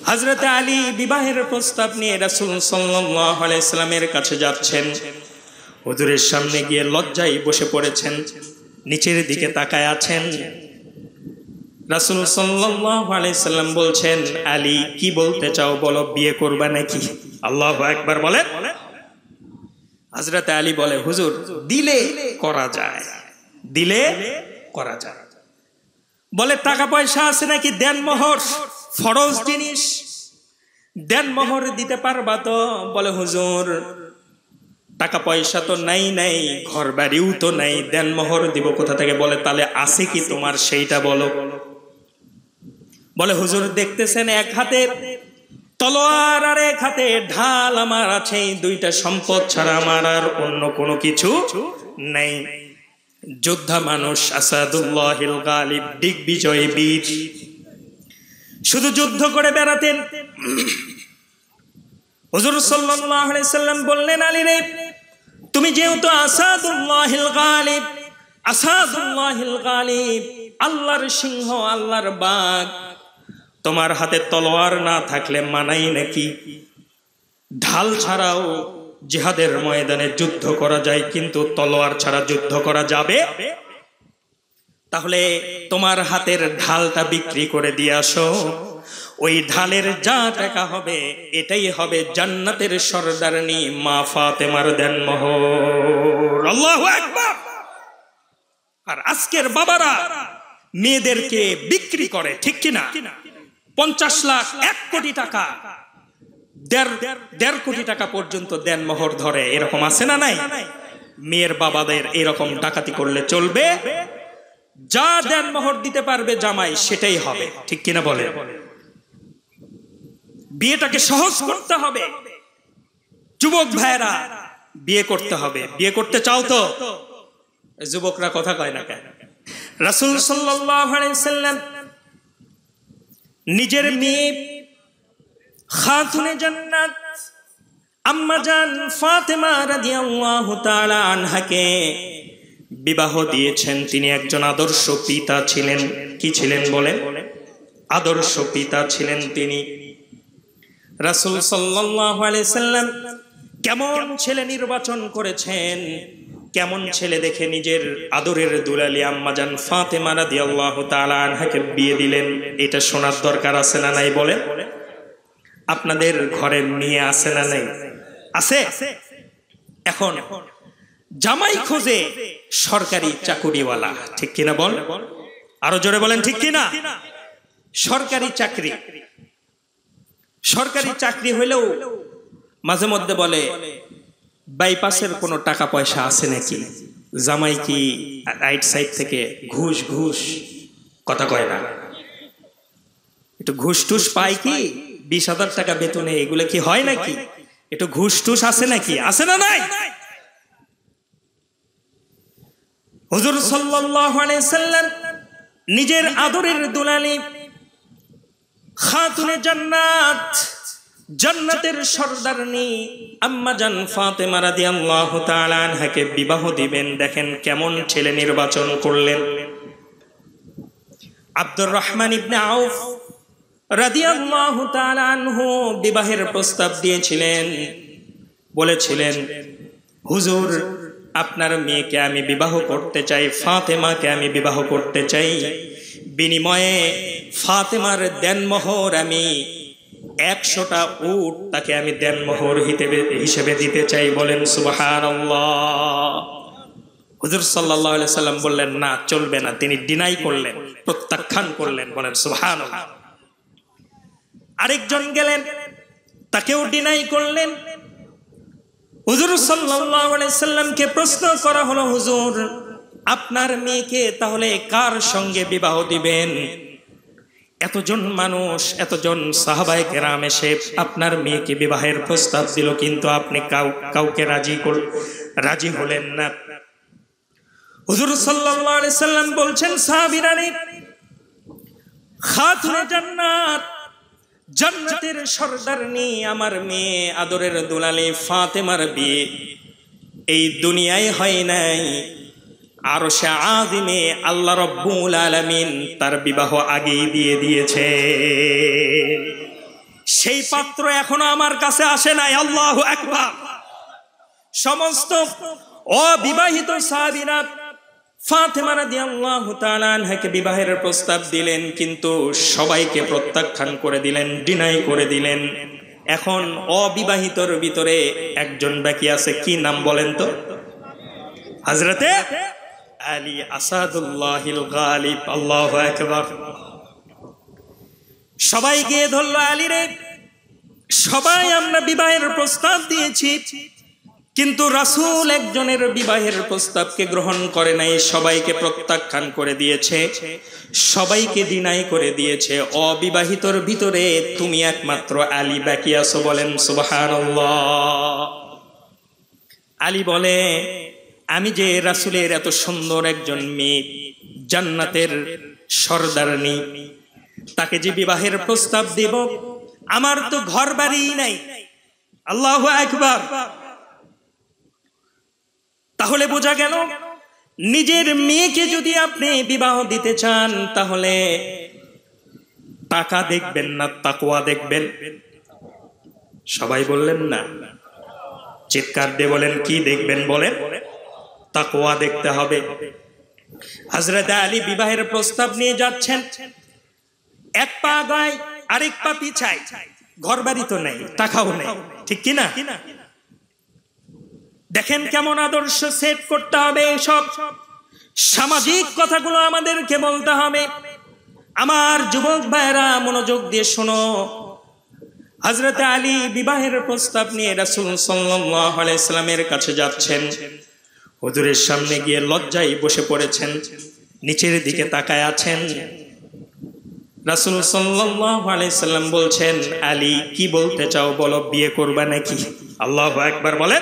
হযরত আলী বিবাহের প্রস্তাব নিয়ে রাসূল সাল্লাল্লাহু আলাইহি সাল্লামের কাছে যাচ্ছেন। হুজুরের সামনে গিয়ে লজ্জায় বসে পড়েছেন, নিচের দিকে তাকায় আছেন। রাসূল সাল্লাল্লাহু আলাইহি সাল্লাম বলছেন, আলী কি বলতে চাও বলো, বিয়ে করবা নাকি? আল্লাহু আকবার বলেন। হযরত আলী বলে, হুজুর দিলে করা যায়, দিলে করা যায়। বলে টাকা পয়সা আছে নাকি? দেন মোহর, ফরজ জিনিস, দেন মোহর দিতে পারবা তো? বলে হুজুর টাকা পয়সা তো নাই, ঘর বাড়িও তো নাই, দেন মোহর দিব কোথা থেকে? বলে তাহলে আছে কি তোমার, সেইটা বলো। বলে হুজুর দেখতেছেন এক হাতে তলোয়ার আর এক হাতে ঢাল আমার আছে, দুইটা সম্পদ ছাড়া আমার আর অন্য কোনো কিছু নেই। যোদ্ধা মানুষ, আসাদুল্লাহিল গালিব, দিগ্বিজয়ী বীর, শুধু যুদ্ধ করে বেড়াতেন। হুজুর সাল্লাল্লাহু আলাইহি সাল্লাম বললেন, আলী রে তুমি যেহেতু আসাদুল্লাহিল গালিব, আসাদুল্লাহিল গালিব, আল্লাহর সিংহ, আল্লাহর বাঘ, তোমার হাতে তলোয়ার না থাকলে মানাই নাকি? ঢাল ছাড়াও জিহাদের ময়দানে যুদ্ধ করা যায়, কিন্তু তলোয়ার ছাড়া যুদ্ধ করা যাবে? তাহলে তোমার হাতের ঢালটা বিক্রি করে দিয়ে আসো, ওই ঢালের যা টাকা হবে এটাই হবে জান্নাতের সরদারনি মা ফাতেমার দেনমোহর। আল্লাহু আকবার। আর আজকের বাবারা মেয়েদেরকে বিক্রি করে, ঠিক কিনা? 50 লাখ, 1 কোটি টাকা, দেড় কোটি টাকা পর্যন্ত দেনমোহর ধরে, এরকম আছে না নাই? মেয়ের বাবাদের এরকম ডাকাতি করলে চলবে? যা দেনমোহর দিতে পারবে জামাই সেটাই হবে, ঠিক কিনা বলে? বিয়েটাকে সহজ করতে হবে। যুবক ভাইরা বিয়ে করতে হবে। বিয়ে করতে চাও তো? যুবকরা কথা কয় না কেন? রাসূল সাল্লাল্লাহু আলাইহি সাল্লাম নিজের মেয়ে খাতুনে জান্নাত আম্মা জান ফাতেমা রাদিয়াল্লাহু তাআলা আনহাকে বিবাহ দিয়েছেন। তিনি একজন আদর্শ পিতা ছিলেন। কি ছিলেন বলেন? আদর্শ পিতা ছিলেন তিনি। রাসূল সাল্লাল্লাহু আলাইহি সাল্লাম কেমন ছেলে নির্বাচন করেছেন, কেমন ছেলে দেখে নিজের আদরের দুলালি আম্মা জান ফাতেমা রাদিয়াল্লাহু তাআলা আনহাকে বিয়ে দিলেন, এটা শোনার দরকার আছে না নাই বলেন? আপনাদের ঘরে মেয়ে আছে না নাই? আছে। এখন জামাই খোঁজে সরকারি চাকুরিওয়ালা, ঠিক কিনা বল? আরো জোরে বলেন ঠিক কিনা? সরকারি চাকরি, সরকারি চাকরি হইলেও মাঝে মধ্যে বলে বাইপাসের কোনো টাকা পয়সা আছে নাকি? জামাই কি রাইট সাইড থেকে ঘুষ ঘুষ কথা কয় না? একটু ঘুষ টুস পায় কি? 20,000 টাকা বেতনে এগুলো কি হয় নাকি? একটু ঘুষ টুস আছে নাকি? আছে না নাই? হুজুর সাল্লাল্লাহু আলাইহি সাল্লাম নিজের আদরের দুলালি খাতুনে জান্নাত, জান্নাতের সরদারনি আম্মা জান ফাতেমা রাদিয়াল্লাহু তাআলা আনহাকে বিবাহ দিবেন। দেখেন কেমন ছেলে নির্বাচন করলেন। আব্দুর রহমান ইবনে আউফ রাদিয়াল্লাহু তাআলা আনহু বিবাহের প্রস্তাব দিয়েছিলেন। বলেছিলেন, হুজুর আপনার মেয়েকে আমি বিবাহ করতে চাই, ফাতেমাকে আমি বিবাহ করতে চাই, বিনিময়ে ফাতেমার দেনমোহর আমি 100টা উট তাকে আমি দেনমোহর হিসেবে দিতে চাই। বলেন সুবহানাল্লাহ। হুজুর সাল্লাল্লাহু আলাইহি সাল্লাম বললেন না, চলবে না। তিনি ডিনাই করলেন, প্রত্যাখ্যান করলেন। বলেন সুবহানাল্লাহ। আরেকজন গেলেন, তাকেও ডিনাই করলেন। হুজুর সাল্লাল্লাহু আলাইহি সাল্লামকে প্রশ্ন করা হলো, হুজুর আপনার মেয়েকে তাহলে কার সঙ্গে বিবাহ দিবেন? এতজন মানুষ, এতজন সাহাবায়ে কেরাম এসে আপনার মেয়েকে বিবাহের প্রস্তাব দিল, কিন্তু আপনি কাউকে রাজি হলেন না। হুজুর সাল্লাল্লাহু আলাইহি সাল্লাম বলছেন, সাহাবীরা খাতুনে জান্নাত, জান্নাতের সরদারনি আমার মেয়ে আদরের দুলালি ফাতেমার বিয়ে এই দুনিয়ায় হয় নাই, আরশে আযিমে আল্লাহ রাব্বুল আলামিন তার বিবাহ আগেই দিয়ে দিয়েছে। সেই পাত্র এখনো আমার কাছে আসে নাই। আল্লাহু আকবার। সমস্ত অবিবাহিত সাহাবীরা ফাতেমা রাদিয়াল্লাহু তাআলা আনহাকে বিবাহের প্রস্তাব দিলেন, কিন্তু সবাইকে প্রত্যাখ্যান করে দিলেন, ডিনাই করে দিলেন। এখন অবিবাহিতর ভিতরে একজন বাকি আছে, কি নাম বলেন তো? হযরতে আলী আসাদুল্লাহিল গালিব। আল্লাহু আকবার। সবাই গিয়ে ধরল আলী রে, সবাই আমরা বিবাহের প্রস্তাব দিয়েছি, কিন্তু রাসূল একজনের বিবাহের প্রস্তাবকে গ্রহণ করে নাই, সবাইকে প্রত্যাখ্যান করে দিয়েছে, সবাইকে ডিনাই করে দিয়েছে। অবিবাহিতর ভিতরে তুমি একমাত্র আলী বাকি আছো। বলেন সুবহানাল্লাহ। আলী বলে, আমি যে রাসূলের এত সুন্দর একজন মেয়ে, জান্নাতের সর্দারনী, তাকে যে বিবাহের প্রস্তাব দেব, আমার তো ঘর বাড়ি নাই। আল্লাহু আকবার। তাহলে বোঝা গেল, নিজের মেয়েকে যদি আপনি বিবাহ দিতে চান, তাহলে টাকা দেখবেন না, তাকওয়া দেখবেন। সবাই বললেন না, চিৎকার দিয়ে বলেন, কি দেখবেন? বলেন, তাকওয়া দেখতে হবে। হযরত আলী বিবাহের প্রস্তাব নিয়ে যাচ্ছেন, এক পা গায় আরেক পা পিছায়, ঘর বাড়ি তো নেই, টাকাও নেই, ঠিক কিনা? দেখেন কেমন আদর্শ সেট করতে হবে। সব সামাজিক কথাগুলো আমাদেরকে বলতে হবে। আমার যুবক ভাইরা মনোযোগ দিয়ে শোনো। হযরত আলী বিবাহের প্রস্তাব নিয়ে রাসূল সাল্লাল্লাহু আলাইহি সাল্লামের কাছে যাচ্ছেন। হুজুরের সামনে গিয়ে লজ্জায় বসে পড়েছেন, নিচের দিকে তাকায় আছেন। রাসূল সাল্লাল্লাহু আলাইহি সাল্লাম বলছেন, আলী কি বলতে চাও বলো, বিয়ে করবা নাকি? আল্লাহু আকবার বলেন।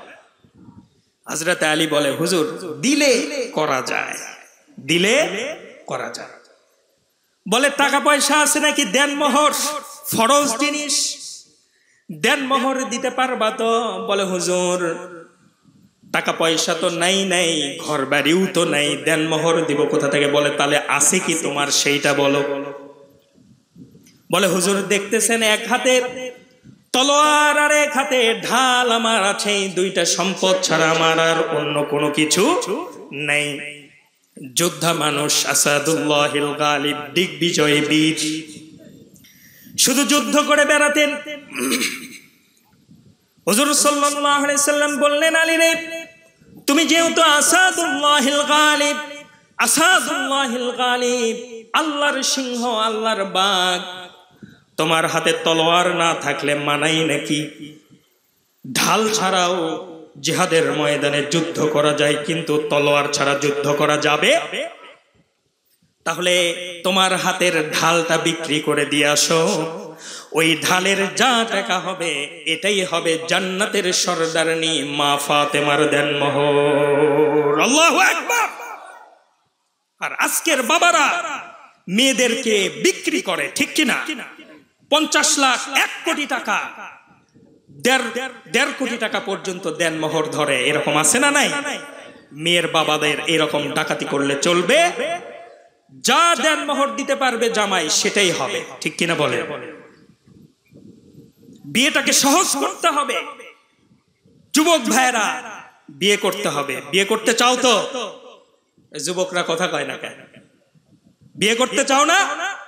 হযরত আলী বলে, হুজুর দিলে করা যায়, দিলে করা যায়। বলে, টাকা পয়সা আছে নাকি? দেন মোহর, ফরজ জিনিস, দেন মোহর দিতে পারবা তো? বলে, হুজুর টাকা পয়সা তো নাই, ঘর বাড়িও তো নাই, দেন মোহর দিব কোথা থেকে? বলে, তাহলে আছে কি তোমার, সেইটা বলো। বলে, হুজুর দেখতেছেন এক হাতে তলোয়ার আর এক হাতে ঢাল আমার আছে, দুইটা সম্পদ ছাড়া আমার আর অন্য কোনো কিছু নেই। যোদ্ধা মানুষ, আসাদুল্লাহিল গালিব, দিগ্বিজয়ী বীর, শুধু যুদ্ধ করে বেড়াতেন। হুজুর সাল্লাল্লাহু আলাইহি সাল্লাম বললেন, আলী রে, তুমি যেহেতু আসাদুল্লাহিল গালিব, আসাদুল্লাহিল গালিব, আল্লাহর সিংহ, আল্লাহর বাঘ, তোমার হাতে তলোয়ার না থাকলে মানাই নাকি? ঢাল ছাড়াও জিহাদের ময়দানে যুদ্ধ করা যায়, কিন্তু তলোয়ার ছাড়া যুদ্ধ করা যাবে? তাহলে তোমার হাতের ঢালটা বিক্রি করে দিয়ে আসো, ওই ঢালের যা টাকা হবে এটাই হবে জান্নাতের সর্দারনী মা ফাতেমার দেনমোহর। আল্লাহু আকবার। আর আজকের বাবারা মেয়েদেরকে বিক্রি করে, ঠিক কিনা? 50 লাখ, 1 কোটি টাকা, দেড় কোটি টাকা পর্যন্ত দেনমোহর ধরে, এরকম আছে না নাই? মেয়ের বাবাদের এরকম ডাকাতি করলে চলবে? যা দেনমোহর দিতে পারবে জামাই, সেটাই হবে, ঠিক কিনা বলে? বিয়েটাকে সহজ করতে হবে। যুবক ভাইরা বিয়ে করতে হবে। বিয়ে করতে চাও তো? যুবকরা কথা কয় না কেন? বিয়ে করতে চাও না?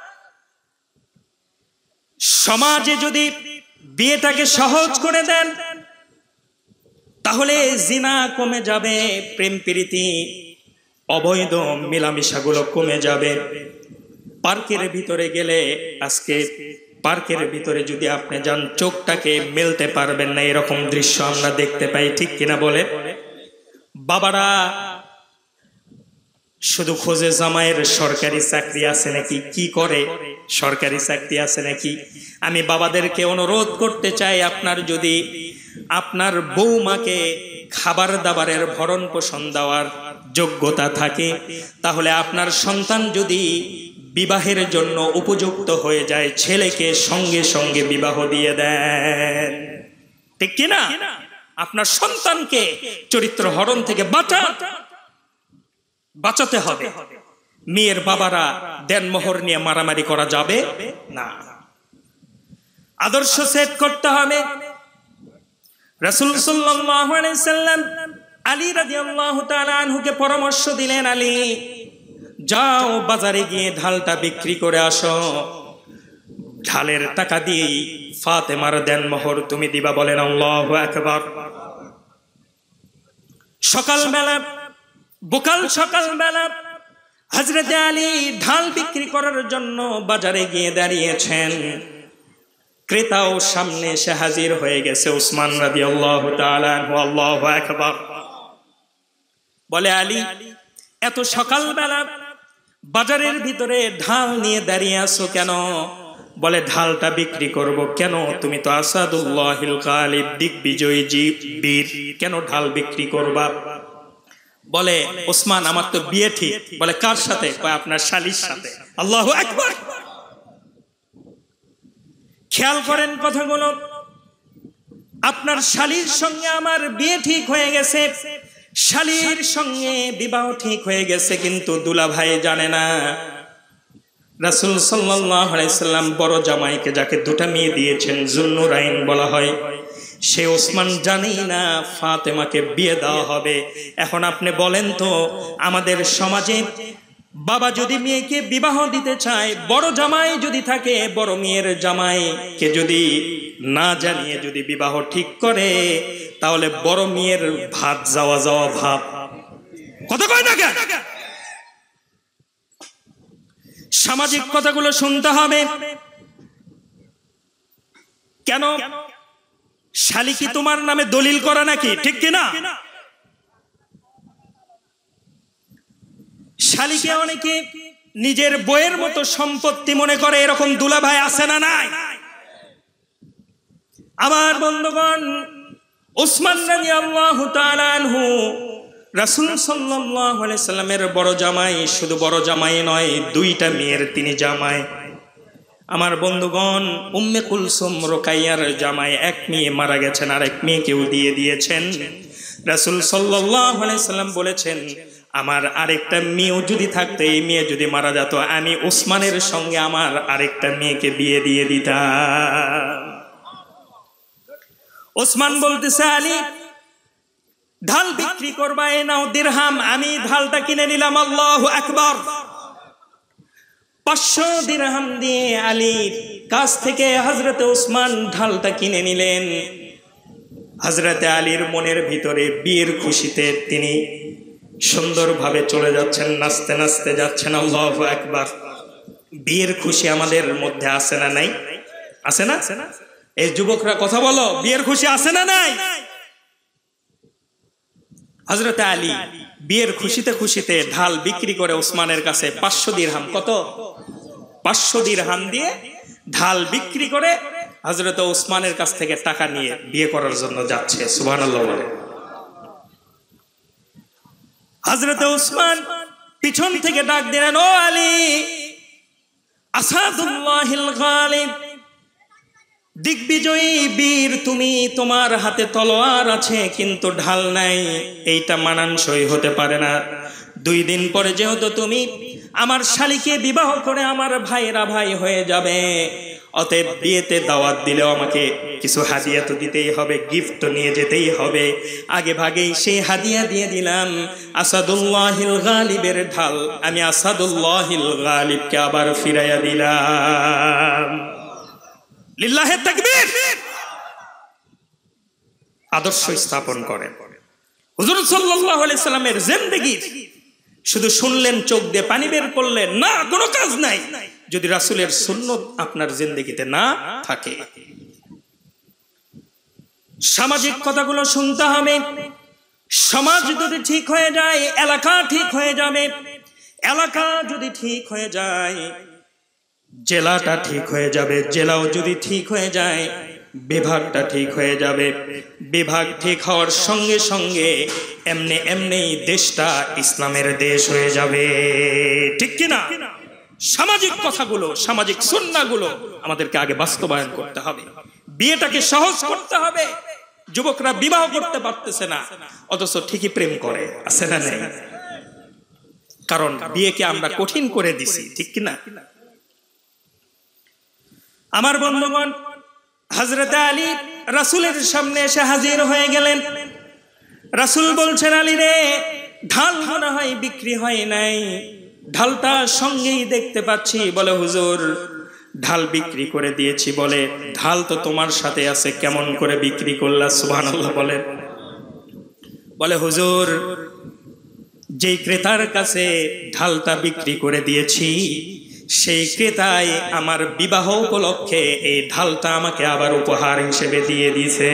সমাজে যদি বিয়েটাকে সহজ করে দেন, তাহলে জিনা কমে যাবে, প্রেম প্রীতি, অবৈধ মেলামেশাগুলো কমে যাবে। পার্কের ভিতরে গেলে, আজকে পার্কের ভিতরে যদি আপনি যান, চোখটাকে মেলতে পারবেন না, এরকম দৃশ্য আমরা দেখতে পাই, ঠিক কিনা বলে? বাবারা শুধু খোঁজে জামাইয়ের সরকারি চাকরি আছে নাকি, কি করে, সরকারি চাকরি আছে নাকি। আমি বাবাদেরকে অনুরোধ করতে চাই, আপনার যদি আপনার বৌমাকে খাবার দাবারের ভরণ পোষণ দেওয়ার যোগ্যতা থাকে, তাহলে আপনার সন্তান যদি বিবাহের জন্য উপযুক্ত হয়ে যায়, ছেলেকে সঙ্গে সঙ্গে বিবাহ দিয়ে দেন, ঠিক কিনা? আপনার সন্তানকে চরিত্র হরণ থেকে বাঁচাতে হবে। মেয়ের বাবারা দেনমোহর নিয়ে মারামারি করা যাবে না। আদর্শ সেট করতে হবে। রাসূল সাল্লাল্লাহু আলাইহি সাল্লাম আলী রাদিয়াল্লাহু তাআলা আনহুকে পরামর্শ দিলেন, আলী যাও বাজারে গিয়ে ঢালটা বিক্রি করে আসো, ঢালের টাকা দিয়ে ফাতেমার দেন মোহর তুমি দিবা। বলেন আল্লাহু আকবার। সকালবেলা, বোকাল সকালবেলা হযরতে আলী ঢাল বিক্রি করার জন্য বাজারে গিয়ে দাঁড়িয়েছেন। ক্রেতাও সামনে এসে হাজির হয়ে গেছে। উসমান রাদিয়াল্লাহু তাআলা আনহু আল্লাহু আকবার বলে, আলী এত সকালবেলা বাজারের ভিতরে ঢাল নিয়ে দাঁড়িয়ে আছো কেন? বলে, ঢালটা বিক্রি করব। কেন? তুমি তো আসাদুল্লাহিল গালিব, দিগ্বিজয়ী বীর, কেন ঢাল বিক্রি করবা? বলে, ওসমান আমার তো বিয়ে ঠিক। বলে, কার সাথে? কয়, আপনার শালীর সাথে। আল্লাহু আকবার। খেয়াল করেন কথাগুলো। আপনার শালীর সঙ্গে আমার বিয়ে ঠিক হয়ে গেছে, শালীর সঙ্গে বিবাহ ঠিক হয়ে গেছে, কিন্তু দুলাভাই জানে না। রাসূল সাল্লাল্লাহু আলাইহি সাল্লাম বড় জামাইকে, যাকে দুটা মেয়ে দিয়েছেন, যুন্নুরাইন বলা হয়, সে ওসমান জানেই না ফাতেমাকে বিয়ে দেওয়া হবে। এখন আপনি বলেন তো, আমাদের সমাজে বাবা যদি মেয়েকে বিবাহ দিতে চায়, বড় জামাই যদি থাকে, বড় মেয়ের জামাইকে যদি না জানিয়ে যদি বিবাহ ঠিক করে, তাহলে বড় মেয়ের ভাত যাওয়া যাওয়া ভাব। কত কয় না? সামাজিক কথাগুলো শুনতে হবে। কেন? শালী কি তোমার নামে দলিল করা নাকি? ঠিক কিনা? শালীকে অনেকে নিজের বইয়ের মতো সম্পত্তি মনে করে, এরকম দুলাভাই আছে না নাই? আমার বন্ধুগণ, উসমান রাদিয়াল্লাহু তাআলা আনহু রাসূল সাল্লাল্লাহু আলাইহি সাল্লামের বড় জামাই। শুধু বড় জামাই নয়, দুইটা মেয়ের তিনি জামাই। আমার বন্ধুগণ, উম্মে কুলসুম রুকাইয়ার জামাই, এক মেয়ে মারা গেছেন, আর এক মেয়েকেও দিয়ে দিয়েছেন। রাসূল সাল্লাল্লাহু আলাইহি সাল্লাম বলেছেন, আমার আরেকটা মেয়েও যদি থাকতো, এই মেয়ে যদি মারা যেত, আমি উসমানের সঙ্গে আমার আরেকটা মেয়েকে বিয়ে দিয়ে দিতাম। উসমান বলতেছে, আলী ঢাল বিক্রি করবা, এ নাও দিরহাম, আমি ঢালটা কিনে নিলাম। আল্লাহু আকবার। 500 দিরহাম দিয়ে আলীর কাছ থেকে হযরতে উসমান ঢালটা কিনে নিলেন। হযরতে আলীর মনের ভিতরে বিয়ের খুশিতে তিনি সুন্দরভাবে চলে যাচ্ছেন, নাচতে নাচতে যাচ্ছেন। আল্লাহু আকবার। বিয়ের খুশি আমাদের মধ্যে আছে না নাই? আছে না? এই যুবকরা কথা বলো, বিয়ের খুশি আছে না নাই? হযরতে আলী বিয়ের খুশিতে খুশিতে ঢাল বিক্রি করে উসমানের কাছে 500 দিরহাম, কত? 500 দিরহাম দিয়ে ঢাল বিক্রি করে হযরতে উসমানের কাছ থেকে টাকা নিয়ে বিয়ে করার জন্য যাচ্ছে। সুবহানাল্লাহ বলে। হযরতে উসমান পিছন থেকে ডাক দিলেন, ও আলী, আসাদুল্লাহিল গালিব, দিগ্বিজয়ী বীর তুমি, তোমার হাতে তলোয়ার আছে কিন্তু ঢাল নাই, এইটা মানানসই হতে পারে না। 2 দিন পরে যেহেতু তুমি আমার শালীকে বিবাহ করে আমার ভাইরা ভাই হয়ে যাবে, অতএব বিয়েতে দাওয়াত দিলেও আমাকে কিছু হাদিয়া তো দিতেই হবে, গিফট তো নিয়ে যেতেই হবে। আগে ভাগেই সেই হাদিয়া দিয়ে দিলাম, আসাদুল্লাহিল গালিবের ঢাল। আমি আসাদুল্লাহিল গালিবকে আবার ফিরাইয়া দিলাম। লিল্লাহে তাকবীর। আদর্শ স্থাপন করেন হুজুর সাল্লাল্লাহু আলাইহি সাল্লামের জিন্দেগি। শুধু শুনলেন, চোখ দিয়ে পানি বের করলেন না, কোনো কাজ নাই যদি রাসূলের সুন্নাত আপনার জিন্দেগিতে না থাকে। সামাজিক কথাগুলো শুনতে হবে। সমাজ যদি ঠিক হয়ে যায়, এলাকা ঠিক হয়ে যাবে। এলাকা যদি ঠিক হয়ে যায়, জেলাটা ঠিক হয়ে যাবে। জেলাও যদি ঠিক হয়ে যায়, বিভাগটা ঠিক হয়ে যাবে। বিভাগ ঠিক হওয়ার সঙ্গে সঙ্গে এমনি এমনি দেশটা ইসলামের দেশ হয়ে যাবে। ঠিক কিনা? সামাজিক কথাগুলো, সামাজিক সুন্নাহগুলো আমাদেরকে আগে বাস্তবায়ন করতে হবে। বিয়েটাকে সহজ করতে হবে। যুবকরা বিবাহ করতে পারতেছে না, অথচ ঠিকই প্রেম করে, আছে না নেই? কারণ বিয়েকে আমরা কঠিন করে দিছি। ঠিক কিনা? আমার বন্ধুগণ, হযরত আলী রাসূলের সামনে এসে হাজির হয়ে গেলেন। রাসূল বলছেন, আলী রে, ঢাল মনে হয় বিক্রি হয় নাই, ঢালটা সঙ্গেই দেখতে পাচ্ছি। বলে, হুজুর ঢাল বিক্রি করে দিয়েছি। বলে, ঢাল তো তোমার সাথে আছে, কেমন করে বিক্রি করলা? সুবহানাল্লাহ বলেন। বলে, হুজুর যেই ক্রেতার কাছে ঢালটা বিক্রি করে দিয়েছি, সেই ক্রেতাই আমার বিবাহ উপলক্ষে এই ঢালটা আমাকে আবার উপহার হিসেবে দিয়ে দিয়েছে।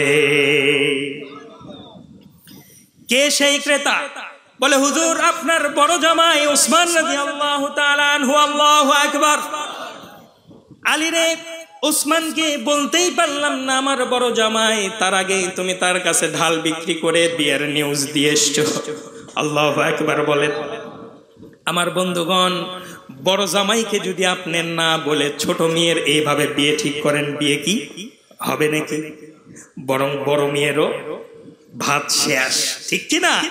কে সেই ক্রেতা? বলে, হুজুর আপনার বড় জামাই উসমান রাদিয়াল্লাহু তাআলা আনহু। আল্লাহু আকবার। আলী রে, উসমানকে বলতেই পারলাম না আমার বড় জামাই, তার আগেই তুমি তার কাছে ঢাল বিক্রি করে বিয়ের নিউজ দিয়ে এসছো। আল্লাহু আকবার বলেন। আমার বন্ধুগণ, বড় জামাইকে যদি আপনি না বলে ছোট মেয়ের এইভাবে বিয়ে ঠিক করেন, বিয়ে কি হবে নাকি? বরং বড় মেয়েরও ভাত শেষ, ঠিক কি না?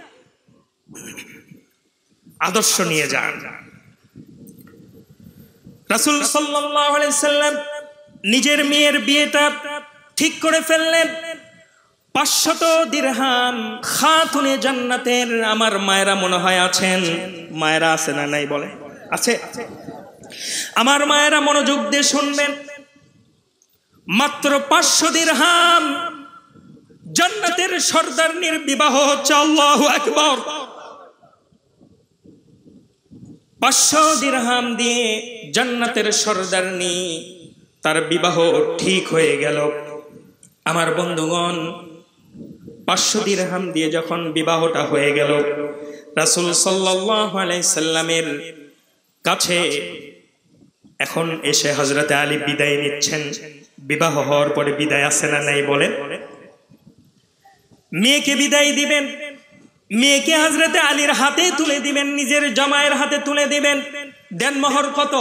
আদর্শ নিয়ে যান। রাসূল সাল্লাল্লাহু আলাইহি সাল্লাম নিজের মেয়ের বিয়েটা ঠিক করে ফেললেন। 500 দিরহাম খাতুনে জান্নাতের। আমার মায়েরা মনে হয় আছেন, মায়েরা আছে না নাই? বলে আছে। আমার মায়েরা মনোযোগ দিয়ে শুনবেন। মাত্র 500 দিরহাম জান্নাতের সর্দারনির বিবাহ হচ্ছে। আল্লাহু আকবার। 500 দিরহাম দিয়ে জান্নাতের সর্দারনি, তার বিবাহ ঠিক হয়ে গেল। আমার বন্ধুগণ, 500 দিরহাম দিয়ে যখন বিবাহটা হয়ে গেল, রাসূল সাল্লাল্লাহু আলাইহি সাল্লামের কাছে এখন এসে হযরত আলী বিদায় নিচ্ছেন। বিবাহ হওয়ার পরে বিদায় আছে না নাই? বলেন। মেয়েকে বিদায় দিবেন, মেয়েকে হযরত আলীর হাতে তুলে দিবেন, নিজের জামাইয়ের হাতে তুলে দিবেন। দেনমোহর কত?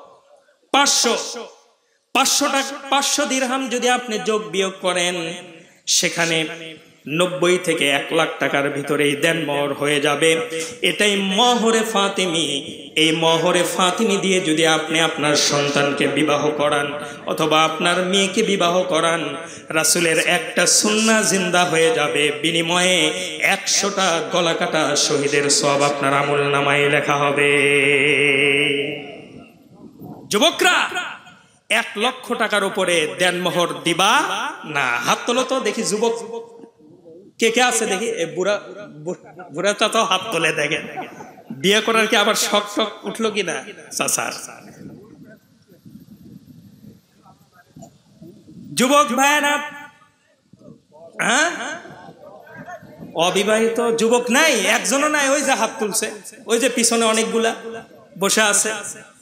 500 দিরহাম যদি আপনি যোগ বিয়োগ করেন, সেখানে 90 থেকে 1 লাখ টাকার ভিতরেই দেনমোহর হয়ে যাবে। এটাই মহরে ফাতিমি। এই মহরে ফাতিমি দিয়ে যদি আপনি আপনার সন্তানকে বিবাহ করান অথবা আপনার মেয়েকে বিবাহ করান, রাসূলের একটা সুন্নাহ জিন্দা হয়ে যাবে। বিনিময়ে 100টা গলা কাটা শহীদের সওয়াব আপনার আমলনামায় লেখা হবে। যুবকরা, 1 লক্ষ টাকার উপরে দেনমোহর দিবা না? হাত তোলো তো দেখি। যুবক কে কে আছে দেখি? বুড়াটা তো হাত তোলে দেখেন। বিয়ে করার কি আবার শখ টক উঠলো কিনা? চাচার যুবক ভাইরা, হ্যাঁ, অবিবাহিত যুবক নাই, একজনও নাই। ওই যে হাত তুলছে, ওই যে পিছনে অনেকগুলা বসে আছে।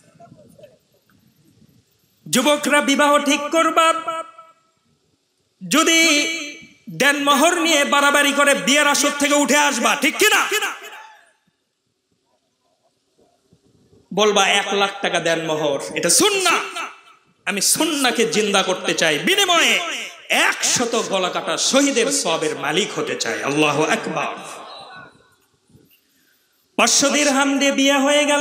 যুবকরা বিবাহ ঠিক করবা, যদি দেনমোহর নিয়ে বাড়াবাড়ি করে বিয়ের আসর থেকে উঠে আসবা, ঠিক কিনা? বলবা 1 লাখ টাকা দেনমোহর, এটা সুন্নাহ। আমি সুন্নাহকে জিন্দা করতে চাই, বিনিময়ে 100 গলা কাটা শহীদের সওয়াবের মালিক হতে চাই। আল্লাহু আকবার। 500 দিরহাম দিয়ে বিয়ে হয়ে গেল।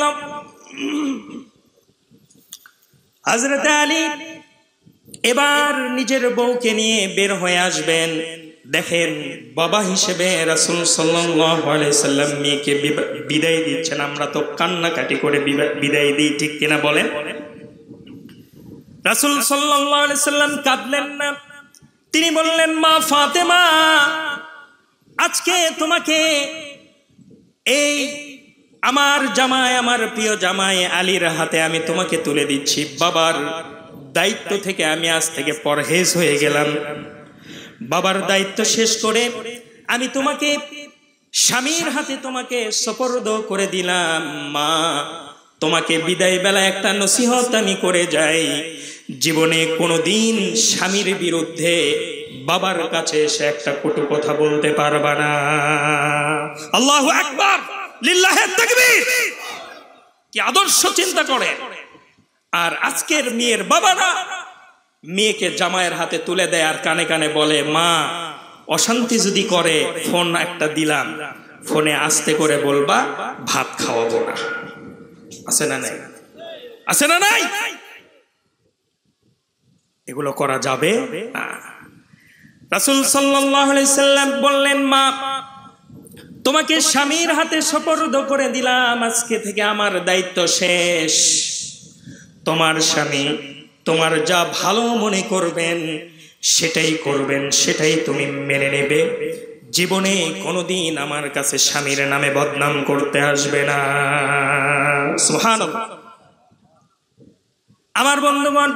হযরত আলী এবার নিজের বউকে নিয়ে বের হয়ে আসবেন। দেখেন, বাবা হিসেবে রাসূল সাল্লাল্লাহু আলাইহি সাল্লাম মেয়েকে বিদায় দিচ্ছেন। আমরা তো কান্নাকাটি করে বিদায় দিই, ঠিক কিনা বলেন? রাসূল সাল্লাল্লাহু আলাইহি সাল্লাম কাঁদলেন না। তিনি বললেন, মা ফাতেমা, আজকে তোমাকে এই আমার জামাই, আমার প্রিয় জামাই আলীর হাতে আমি তোমাকে তুলে দিচ্ছি। বাবার দায়িত্ব থেকে আমি আজ থেকে পরহেজ হয়ে গেলাম। বাবার দায়িত্ব শেষ করে আমি তোমাকে স্বামীর হাতে তোমাকে সুপর্দ করে দিলাম। মা, তোমাকে বিদায় বেলা একটা নসিহত আমি করে যাই, জীবনে কোনোদিন স্বামীর বিরুদ্ধে বাবার কাছে এসে একটা কটু কথা বলতে পারবা না। আল্লাহু আকবার, লিল্লাহি তাকবীর। কি আদর্শ চিন্তা করে। আর আজকের মেয়ের বাবারা মেয়েকে জামাইয়ের হাতে তুলে দেয় আর কানে কানে বলে, মা অশান্তি যদি করে ফোন একটা দিলাম, ফোনে আস্তে করে বলবা ভাত খাওয়াবো না। আছে না নাই? আছে না নাই? এগুলো করা যাবে না। রাসূল সাল্লাল্লাহু আলাইহি সাল্লাম বললেন, মা তোমাকে স্বামীর হাতে সুপর্দ করে দিলাম, আজকে থেকে আমার দায়িত্ব শেষ। তোমার স্বামী তোমার যা ভালো মনে করবেন সেটাই করবেন, সেটাই তুমি মেনে নেবে। জীবনে কোনোদিন আমার কাছে স্বামীর নামে বদনাম করতে আসবে না। সুবহানাল্লাহ। আমার বন্ধুগণ,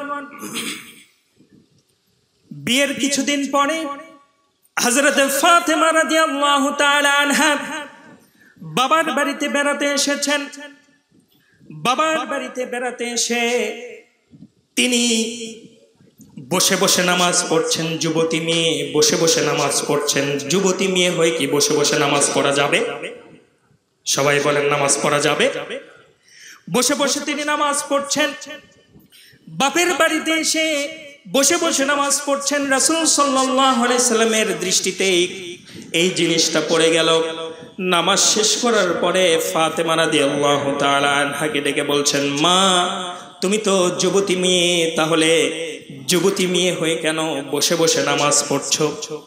বিয়ের কিছুদিন পরে হযরত ফাতেমা রাদিয়াল্লাহু তাআলা আনহা বাবার বাড়িতে বেড়াতে এসেছেন। বাবার বাড়িতে বেড়াতে এসে তিনি বসে বসে নামাজ পড়ছেন। যুবতী মেয়ে বসে বসে নামাজ পড়ছেন। যুবতী মেয়ে হয়ে কি বসে বসে নামাজ পড়া যাবে? সবাই বলেন নামাজ পড়া যাবে? বসে বসে তিনি নামাজ পড়ছেন। বাপের বাড়িতে এসে বসে বসে নামাজ পড়ছেন। রাসূল সাল্লাল্লাহু আলাইহি সাল্লামের দৃষ্টিতে এই জিনিসটা পড়ে গেল। নামাজ শেষ করার পরে ফাতেমা রাদিয়াল্লাহু তাআলা আনহাকে ডেকে বলছেন, মা তুমি তো যুবতী মেয়ে, তাহলে যুবতী মেয়ে হয়ে কেন বসে বসে নামাজ পড়ছো?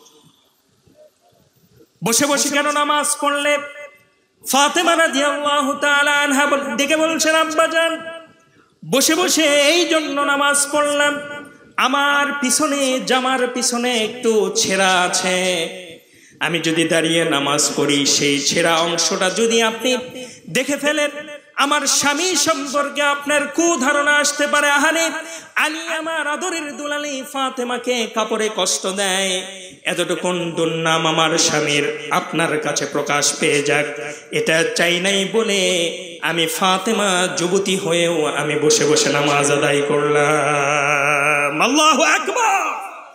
বসে বসে কেন নামাজ পড়লে? ফাতেমা রাদিয়াল্লাহু তাআলা আনহা ডেকে বলছেন, আব্বাজান বসে বসে এই জন্য নামাজ পড়লাম, আমার পিছনে জামার পিছনে একটু ছেঁড়া আছে। আমি যদি দাঁড়িয়ে নামাজ পড়ি, সেই ছেঁড়া অংশটা যদি আপনি দেখে ফেলেন, আমার স্বামী সম্পর্কে আপনার কুধারণা আসতে পারে। আহারে আলী আমার আদরের দুলালি ফাতেমাকে কাপড়ে কষ্ট দেয়, এতটুকুন দুর্নাম আমার স্বামীর আপনার কাছে প্রকাশ পেয়ে যাক, এটা চাই নাই বলে আমি ফাতেমা যুবতী হয়েও আমি বসে বসে নামাজ আদায় করলাম। আল্লাহু আকবার।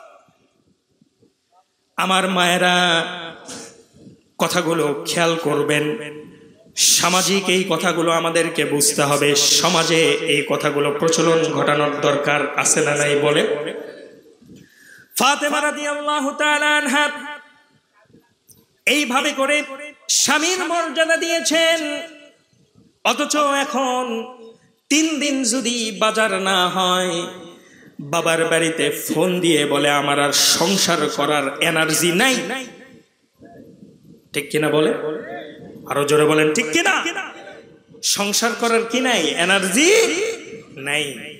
আমার মায়েরা কথাগুলো খেয়াল করবেন। সামাজিক এই কথাগুলো আমাদেরকে বুঝতে হবে। সমাজে এই কথাগুলো প্রচলন ঘটানোর দরকার আছে না নাই বলে? ফাতেমা রাদিয়াল্লাহু তাআলা আনহা এইভাবে করে স্বামীর মর্যাদা দিয়েছেন। অথচ এখন 3 দিন যদি বাজার না হয়, বাবার বাড়িতে ফোন দিয়ে বলে আমার আর সংসার করার এনার্জি নাই। ঠিক কিনা বলে? আরো জোরে বলেন ঠিক কিনা? সংসার করার কি নাই? এনার্জি নাই।